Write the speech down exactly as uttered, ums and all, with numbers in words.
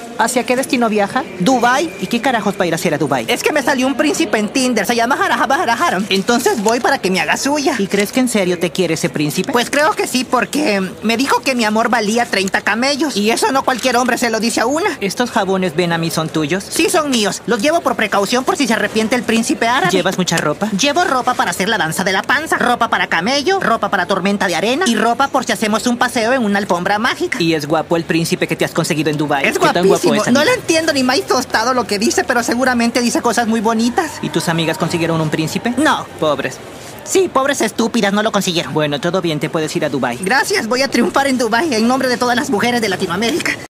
¿Hacia qué destino viaja? Dubai. ¿Y qué carajos va a ir a hacer a Dubai? Es que me salió un príncipe en Tinder, se llama Jarajaba Jarajaram. Entonces voy para que me haga suya. ¿Y crees que en serio te quiere ese príncipe? Pues creo que sí, porque me dijo que mi amor valía treinta camellos. Y eso no cualquier hombre se lo dice a una. ¿Estos jabones ven a mí son tuyos? Sí, son míos. Los llevo por precaución por si se arrepiente el príncipe árabe. ¿Llevas mucha ropa? Llevo ropa para hacer la danza de la panza, ropa para camello, ropa para tormenta de arena y ropa por si hacemos un paseo en una alfombra mágica. ¿Y es guapo el príncipe que te has conseguido en Dubai? Es ¿Qué tan guapísimo. guapo es, No amiga? le entiendo ni más tostado lo que dice, pero seguramente dice cosas muy bonitas. ¿Y tus amigas consiguieron un príncipe? No. Pobres. Sí, pobres estúpidas, no lo consiguieron. Bueno, todo bien, te puedes ir a Dubai. Gracias, voy a triunfar en Dubai en nombre de todas las mujeres de Latinoamérica.